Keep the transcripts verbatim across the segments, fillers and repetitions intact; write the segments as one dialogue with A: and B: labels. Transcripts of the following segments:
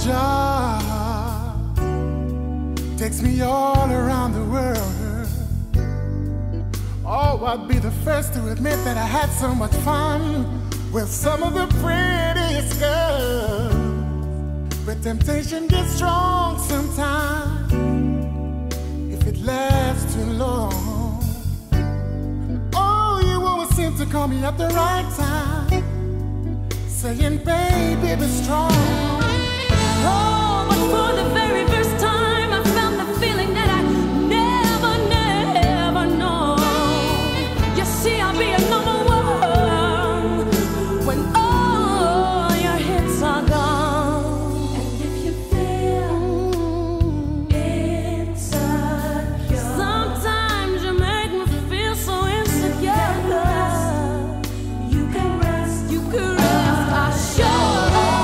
A: job takes me all around the world. Oh, I'd be the first to admit that I had so much fun with some of the prettiest girls. But temptation gets strong sometimes if it lasts too long. Oh, you always seem to call me at the right time, saying, baby, be strong.
B: Oh, but for the very first time, I found the feeling that I never, never know. You see, I'll be a number one when all your hits are gone. And if you feel insecure, sometimes you make me feel so insecure. You can rest, you can rest, I sure.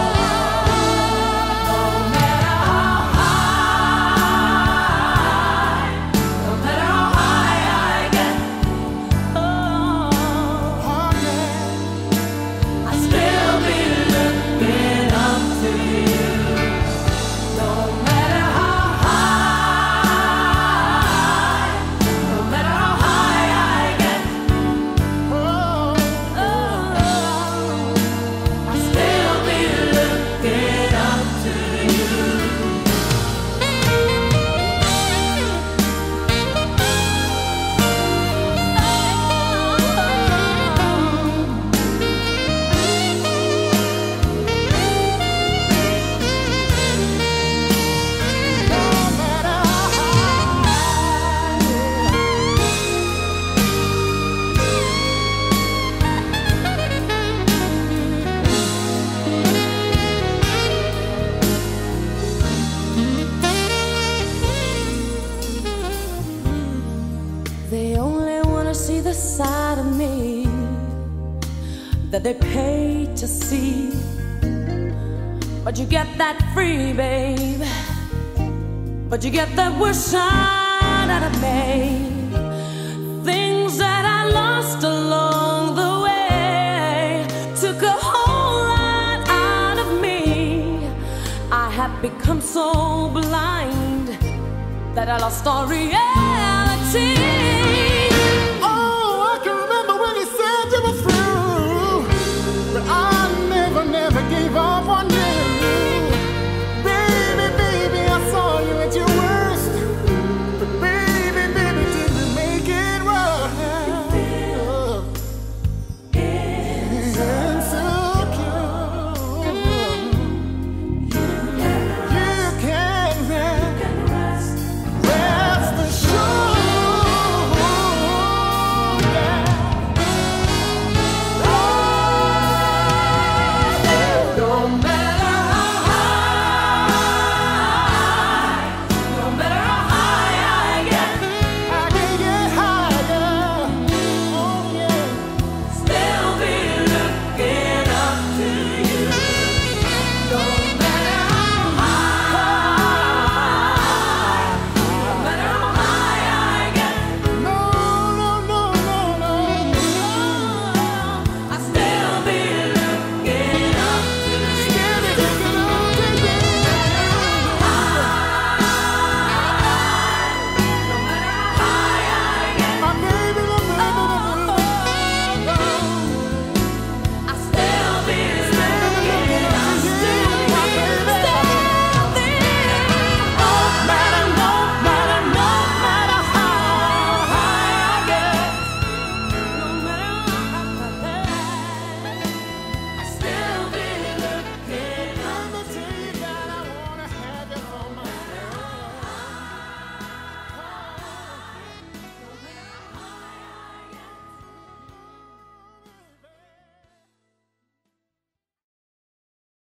B: They only wanna see the side of me that they pay to see. But you get that free, babe. But you get that worst side out of me. Things that I lost along the way took a whole lot out of me. I have become so blind that I lost all reality.